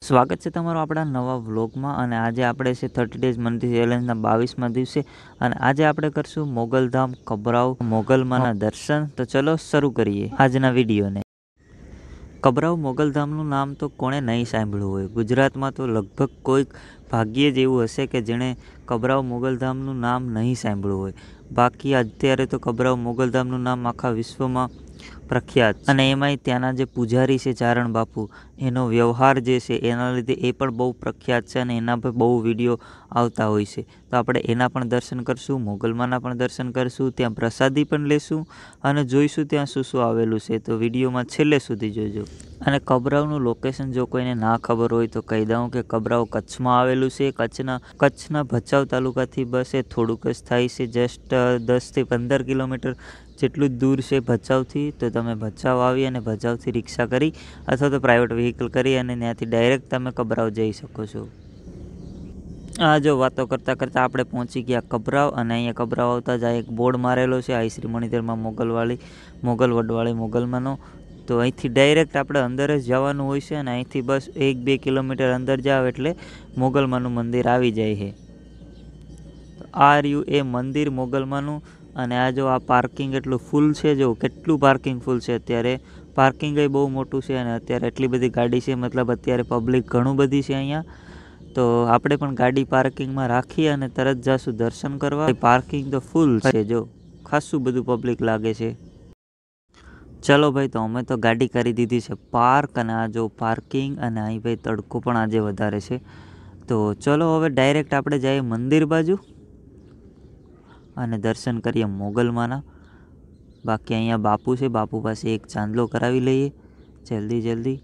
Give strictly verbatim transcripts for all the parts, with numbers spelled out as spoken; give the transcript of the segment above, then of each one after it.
સ્વાગત છે તમારું આપણા નવા વ્લોગમાં અને આજે આપણે છે થર્ટી ડેઝ મંથલી ચેલેન્જના બાવીસમાં દિવસે અને આજે આપણે કરશું મોગલધામ કબરાવ મોગલમાના દર્શન. તો ચલો શરૂ કરીએ આજના વિડીયોને. કબરાવ મોગલધામનું નામ તો કોણે નહીં સાંભળ્યું હોય. ગુજરાતમાં તો લગભગ કોઈક ભાગ્યે જ એવું હશે કે જેણે કબરાવ મોગલધામનું નામ નહીં સાંભળ્યું હોય. બાકી અત્યારે તો કબરાવ મોગલધામનું નામ આખા વિશ્વમાં પ્રખ્યાત અને એમાંય ત્યાંના જે પૂજારી છે ચારણ બાપુ, એનો વ્યવહાર જે છે એના લીધે એ પણ બહુ પ્રખ્યાત છે અને એના પર બહુ વિડીયો આવતા હોય છે. તો આપણે એના પણ દર્શન કરશું, મોગલમાના પણ દર્શન કરશું, ત્યાં પ્રસાદી પણ લેશું અને જોઈશું ત્યાં શું શું આવેલું છે. તો વિડીયોમાં છેલ્લે સુધી જોજો. અને કબરાવનું લોકેશન જો કોઈને ના ખબર હોય તો કહી દઉં કે કબરાવ કચ્છમાં આવેલું છે. કચ્છના કચ્છના ભચાઉ તાલુકાથી બસ એ થોડુંક જ થાય છે, જસ્ટ દસથી પંદર કિલોમીટર જેટલું જ દૂર છે ભચાઉથી. તો તમે ભચાઉ આવી અને ભચાઉથી રિક્ષા કરી અથવા તો પ્રાઇવેટ વ્હીકલ કરી અને ત્યાંથી ડાયરેક્ટ તમે કબરાવ જઈ શકો છો. આ જો વાતો કરતાં કરતાં આપણે પહોંચી ગયા કબરાવ અને અહીંયા કબરાવ આવતા જ આ એક બોર્ડ મારેલો છે આઈ શ્રી મણિધરમાં મોગલવાળી મોગલ વડવાળી મોગલમાંનો. તો અહીંથી ડાયરેક્ટ આપણે અંદર જ જવાનું હોય છે અને અહીંથી બસ એક બે કિલોમીટર અંદર જાવ એટલે મોગલમાનું મંદિર આવી જાય છે. આ રહ્યું એ મંદિર મોગલમાનું. અને આ જો આ પાર્કિંગ એટલું ફૂલ છે, જો કેટલું પાર્કિંગ ફૂલ છે અત્યારે. પાર્કિંગ એ બહુ મોટું છે અને અત્યારે એટલી બધી ગાડી છે, મતલબ અત્યારે પબ્લિક ઘણું બધી છે અહીંયા. તો આપણે પણ ગાડી પાર્કિંગમાં રાખી અને તરત જાશું દર્શન કરવા. પાર્કિંગ તો ફૂલ છે, જો ખાસું બધું પબ્લિક લાગે છે. ચલો ભાઈ, તો અમે તો ગાડી કરી દીધી છે પાર્ક અને આ જો પાર્કિંગ અને અહીં ભાઈ તડકો પણ આજે વધારે છે. તો ચલો હવે ડાયરેક્ટ આપણે જઈએ મંદિર બાજુ અને દર્શન કરીએ મોગલમાના. બાકી અહીંયા બાપુ છે, બાપુ પાસે એક ચાંદલો કરાવી લઈએ જલ્દી જલ્દી.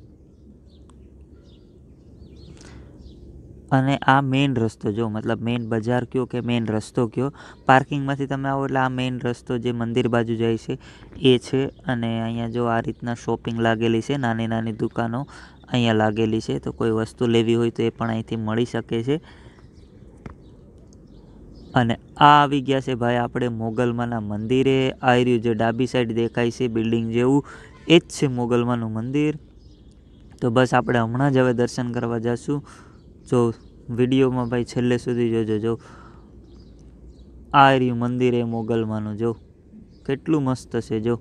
અને આ મેઇન રસ્તો જો, મતલબ મેઇન બજાર કયો કે મેઇન રસ્તો કયો, પાર્કિંગમાંથી તમે આવો એટલે આ મેઇન રસ્તો જે મંદિર બાજુ જાય છે એ છે. અને અહીંયા જો આ રીતના શોપિંગ લાગેલી છે, નાની નાની દુકાનો અહીંયા લાગેલી છે. તો કોઈ વસ્તુ લેવી હોય તો એ પણ અહીંથી મળી શકે છે. અને આ આવી ગયા છે ભાઈ આપણે મોગલમાના મંદિરે. આ રહ્યું જે ડાબી સાઈડ દેખાય છે બિલ્ડિંગ જેવું, એ જ છે મોગલમાનું મંદિર. તો બસ આપણે હમણાં જ હવે દર્શન કરવા જઈશું. જો વિડીયોમાં ભાઈ છેલ્લે સુધી જોજો. જો આ રહ્યું મંદિર એ મોગલમાનું, જો કેટલું મસ્ત છે. જો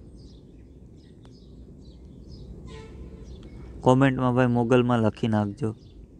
કોમેન્ટમાં ભાઈ મોગલમાં લખી નાખજો.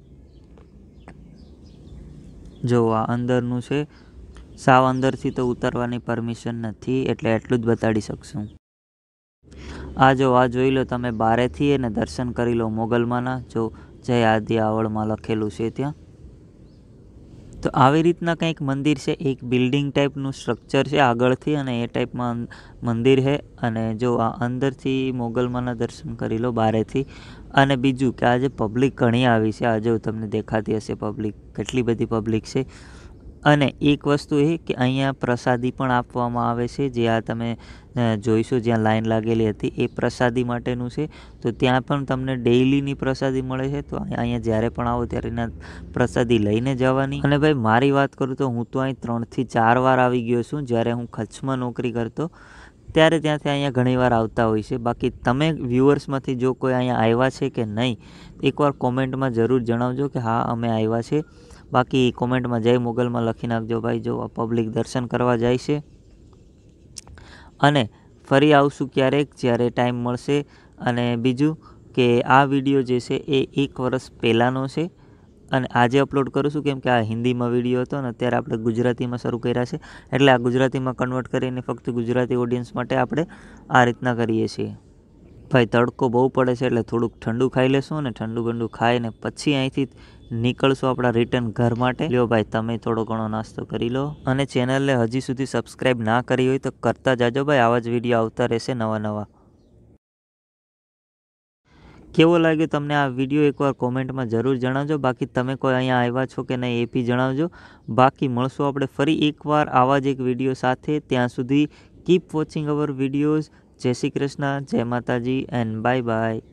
જો આ અંદરનું છે, સાવ અંદરથી તો ઉતારવાની પરમિશન નથી એટલે એટલું જ બતાડી શકશું. આ જો આ જોઈ લો તમે બારેથી એને દર્શન કરી લો મોગલમાના. જો જય આદિ આવળમાં લખેલું છે ત્યાં. તો આવી રીતના કંઈક મંદિર છે, એક બિલ્ડિંગ ટાઈપનું સ્ટ્રક્ચર છે આગળથી અને એ ટાઈપમાં મંદિર છે. અને જો આ અંદરથી મોગલમાના દર્શન કરી લો બારેથી. અને બીજું કે આજે પબ્લિક ઘણી આવી છે, આ જો તમને દેખાતી હશે પબ્લિક, કેટલી બધી પબ્લિક છે. અને એક વસ્તુ એ કે અહીંયા પ્રસાદી પણ આપવામાં આવે છે, જે આ તમે જોઈશો જ્યાં લાઈન લાગેલી હતી એ પ્રસાદી માટેનું છે. તો ત્યાં પણ તમને ડેઇલીની પ્રસાદી મળે છે. તો અહીંયા જ્યારે પણ આવો ત્યારે એના પ્રસાદી લઈને જવાની. અને ભાઈ મારી વાત કરું તો હું તો અહીં ત્રણથી ચાર વાર આવી ગયો છું. જ્યારે હું કચ્છમાં નોકરી કરતો ત્યારે ત્યાંથી અહીંયા ઘણીવાર આવતા હોય છે. બાકી તમે વ્યુઅર્સમાંથી જો કોઈ અહીંયા આવ્યા છે કે નહીં, એકવાર કોમેન્ટમાં જરૂર જણાવજો કે હા અમે આવ્યા છે. બાકી કોમેન્ટમાં જય મોગલમાં લખી નાખજો ભાઈ. જો આ પબ્લિક દર્શન કરવા જાય છે. અને ફરી આવશું ક્યારેક જ્યારે ટાઈમ મળશે. અને બીજું કે આ વિડીયો જે છે એ એક વર્ષ પહેલાંનો છે અને આજે અપલોડ કરું છું કેમ કે આ હિન્દીમાં વિડીયો હતો ને અત્યારે આપણે ગુજરાતીમાં શરૂ કર્યા છે. એટલે આ ગુજરાતીમાં કન્વર્ટ કરીને ફક્ત ગુજરાતી ઓડિયન્સ માટે આપણે આ રીતના કરીએ છીએ. ભાઈ તડકો બહુ પડે છે એટલે થોડુંક ઠંડુ ખાઈ લેશું અને ઠંડુ ગંડુ ખાઈને પછી અહીંથી નીકળશું આપણા રિટર્ન ઘર માટે. લ્યો ભાઈ તમે થોડો ઘણો નાસ્તો કરી લો અને ચેનલને હજી સુધી સબસ્ક્રાઈબ ના કરી હોય તો કરતા જાજો ભાઈ. આવા જ વિડીયો આવતા રહેશે નવા નવા. કેવો લાગ્યો તમને આ વિડીયો એકવાર કોમેન્ટમાં જરૂર જણાવજો. બાકી તમે કોઈ અહીંયા આવ્યા છો કે નહીં એ બી જણાવજો. બાકી મળશું આપણે ફરી એકવાર આવા જ એક વિડીયો સાથે. ત્યાં સુધી કીપ વોચિંગ અવર વિડીયોઝ. જય શ્રી કૃષ્ણ, જય માતાજી એન્ડ બાય બાય.